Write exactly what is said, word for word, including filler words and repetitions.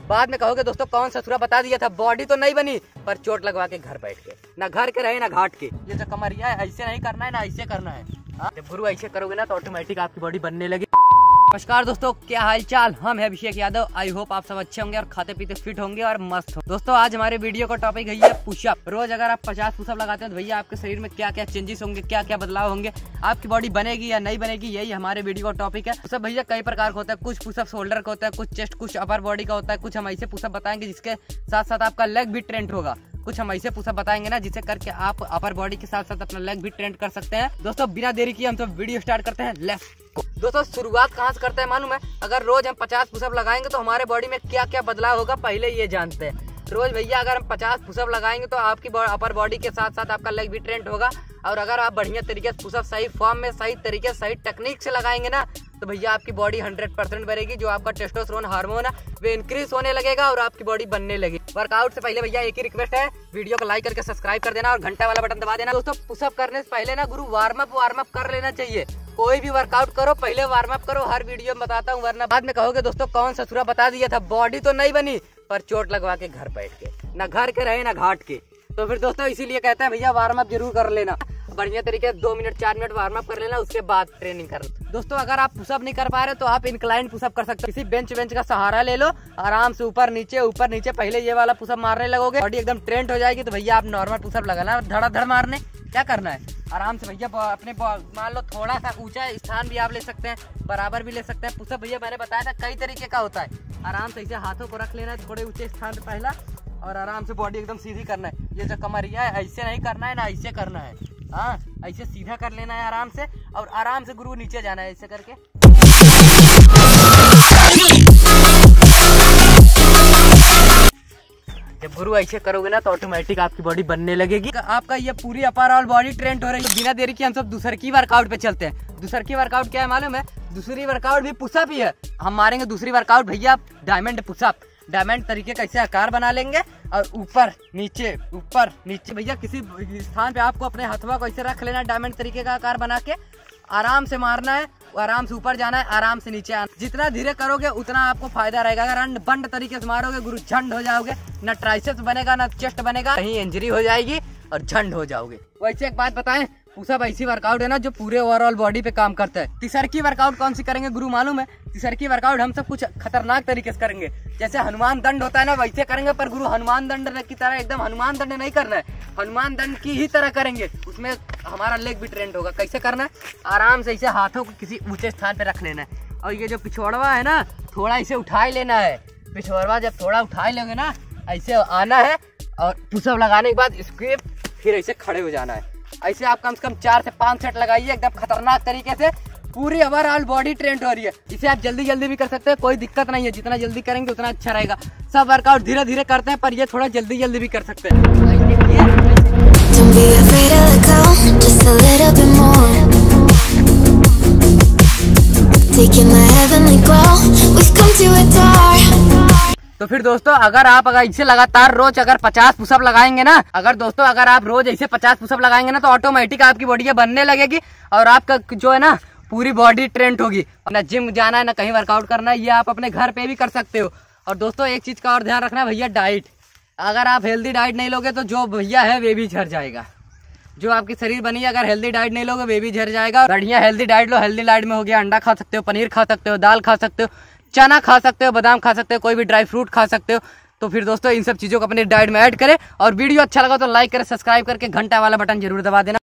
बाद में कहोगे दोस्तों कौन ससुरा बता दिया था, बॉडी तो नहीं बनी पर चोट लगवा के घर बैठ के, ना घर के रहे ना घाट के। ये जो कमरिया है ऐसे नहीं करना है ना ऐसे करना है। हाँ? जब गुरु ऐसे करोगे ना तो ऑटोमेटिक आपकी बॉडी बनने लगी। नमस्कार दोस्तों, क्या हाल चाल। हम है अभिषेक यादव। आई होप आप सब अच्छे होंगे और खाते पीते फिट होंगे और मस्त हो। दोस्तों आज हमारे वीडियो का टॉपिक है पुशअप। रोज अगर आप पचास पुशअप लगाते हैं तो भैया आपके शरीर में क्या क्या चेंजेस होंगे, क्या क्या बदलाव होंगे, आपकी बॉडी बनेगी या नहीं बनेगी, यही हमारे वीडियो का टॉपिक है। पुशअप भैया कई प्रकार का होता है, कुछ पुशअप शोल्डर का होता है, कुछ चेस्ट, कुछ अपर बॉडी का होता है, कुछ हम ऐसे पुशअप बताएंगे जिसके साथ साथ आपका लेग भी ट्रेंड होगा, कुछ हम ऐसे पुशअप बताएंगे ना जिसे करके आप अपर बॉडी के साथ साथ अपना लेग भी ट्रेंड कर सकते हैं। दोस्तों बिना देरी किए हम सब वीडियो स्टार्ट करते हैं। Let's go. दोस्तों शुरुआत कहाँ से करते हैं मालूम है? अगर रोज हम पचास पुशअप लगाएंगे तो हमारे बॉडी में क्या क्या बदलाव होगा पहले ये जानते हैं। रोज भैया अगर हम पचास पुशअप लगाएंगे तो आपकी अपर बॉडी के साथ साथ आपका लेग भी ट्रेंड होगा। और अगर आप बढ़िया तरीके से पुशअप सही फॉर्म में, सही तरीके से, सही टेक्निक से लगाएंगे ना तो भैया आपकी बॉडी हंड्रेड परसेंट बढ़ेगी। जो आपका टेस्टोस्टेरोन हार्मोन है वो इंक्रीज होने लगेगा और आपकी बॉडी बनने लगेगी। वर्कआउट से पहले भैया एक ही रिक्वेस्ट है, वीडियो को लाइक करके सब्सक्राइब कर देना और घंटा वाला बटन दबा देना। दोस्तों पुशअप करने से पहले ना गुरु वार्म अप वार्म अप कर लेना चाहिए। कोई भी वर्कआउट करो पहले वार्म अप करो, हर वीडियो में बताता हूँ, वरना बाद में कहोगे दोस्तों कौन ससुरा बता दिया था, बॉडी तो नहीं बनी पर चोट लगवा के घर बैठ के, ना घर के रहे ना घाट के। तो फिर दोस्तों इसीलिए कहते हैं भैया वार्म अप जरूर कर लेना, बढ़िया तरीके से दो मिनट चार मिनट वार्म अप कर लेना, उसके बाद ट्रेनिंग कर लो। दोस्तों अगर आप पुशअप नहीं कर पा रहे तो आप इंक्लाइन पुशअप कर सकते हो। किसी बेंच बेंच का सहारा ले लो, आराम से ऊपर नीचे ऊपर नीचे पहले ये वाला पुशअप मारने लगोगे, बॉडी एकदम ट्रेंड हो जाएगी। तो भैया आप नॉर्मल पुशअप लगाना, धड़ाधड़ मारने, क्या करना है आराम से भैया अपने मान लो थोड़ा सा ऊंचा स्थान भी आप ले सकते हैं, बराबर भी ले सकते हैं। पुशअप भैया मैंने बताया था कई तरीके का होता है। आराम से ऐसे हाथों को रख लेना है थोड़े ऊंचे स्थान पे पहला, और आराम से बॉडी एकदम सीधी करना है। ये जो कमरिया है ऐसे नहीं करना है ना ऐसे करना है, हाँ ऐसे सीधा कर लेना है आराम से, और आराम से गुरु नीचे जाना है ऐसे करके। जब गुरु ऐसे करोगे ना तो ऑटोमेटिक आपकी बॉडी बनने लगेगी। आपका ये पूरी अपर ऑल बॉडी ट्रेंड हो रही है। बिना देरी के हम सब दूसरी की वर्कआउट पे चलते हैं। दूसरी वर्कआउट क्या है मालूम है? दूसरी वर्कआउट भी पुशअप ही है। हम मारेंगे दूसरी वर्कआउट भैया डायमंड पुशअप। डायमंड तरीके का ऐसे आकार बना लेंगे और ऊपर नीचे ऊपर नीचे भैया किसी स्थान पे आपको अपने हथवा को ऐसे रख लेना है, डायमंड तरीके का आकार बना के आराम से मारना है, आराम से ऊपर जाना है, आराम से नीचे आना। जितना धीरे करोगे उतना आपको फायदा रहेगा। अगर अंड बंड तरीके से मारोगे गुरु झंड हो जाओगे, ना ट्राइसेप्स बनेगा ना चेस्ट बनेगा, कहीं इंजरी हो जाएगी और झंड हो जाओगे। वैसे एक बात बताएं, पुशअप ऐसी वर्कआउट है ना जो पूरे ओवरऑल बॉडी पे काम करता है। तीसर की वर्कआउट कौन सी करेंगे गुरु मालूम है? तीसर की वर्कआउट हम सब कुछ खतरनाक तरीके से करेंगे। जैसे हनुमान दंड होता है ना वैसे करेंगे, पर गुरु हनुमान दंड की तरह एकदम हनुमान दंड नहीं करना है, हनुमान दंड की ही तरह करेंगे। उसमें हमारा लेग भी ट्रेंड होगा। कैसे करना है? आराम से ऐसे हाथों को किसी ऊंचे स्थान पे रख लेना है, और ये जो पिछोड़वा है ना थोड़ा इसे उठा लेना है। पिछोड़वा जब थोड़ा उठा लोगे ना ऐसे आना है, और पुशअप लगाने के बाद इसके फिर ऐसे खड़े हो जाना है। ऐसे आप कम से कम चार से पांच सेट लगाइए एकदम खतरनाक तरीके से। पूरी ओवरऑल बॉडी ट्रेंड हो रही है। इसे आप जल्दी जल्दी भी कर सकते हैं, कोई दिक्कत नहीं है। जितना जल्दी करेंगे उतना अच्छा रहेगा। सब वर्कआउट धीरे धीरे करते हैं पर ये थोड़ा जल्दी जल्दी भी कर सकते हैं। तो फिर दोस्तों अगर आप अगर इसे लगातार रोज अगर पचास पुशअप लगाएंगे ना, अगर दोस्तों अगर आप रोज ऐसे पचास पुशअप लगाएंगे ना तो ऑटोमेटिक आपकी बॉडी बनने लगेगी और आपका जो है ना पूरी बॉडी ट्रेंड होगी। ना जिम जाना है ना कहीं वर्कआउट करना है, ये आप अपने घर पे भी कर सकते हो। और दोस्तों एक चीज का और ध्यान रखना भैया, डाइट। अगर आप हेल्दी डाइट नहीं लोगे तो जो भैया है वे भी झड़ जाएगा। जो आपकी शरीर बनी है अगर हेल्दी डाइट नहीं लोगे वे भी झड़ जाएगा। बढ़िया हेल्दी डाइट लो। हेल्दी डाइट में हो गया अंडा खा सकते हो, पनीर खा सकते हो, दाल खा सकते हो, चना खा सकते हो, बादाम खा सकते हो, कोई भी ड्राई फ्रूट खा सकते हो। तो फिर दोस्तों इन सब चीजों को अपने डाइट में ऐड करें। और वीडियो अच्छा लगा तो लाइक करें, सब्सक्राइब करके घंटा वाला बटन जरूर दबा देना।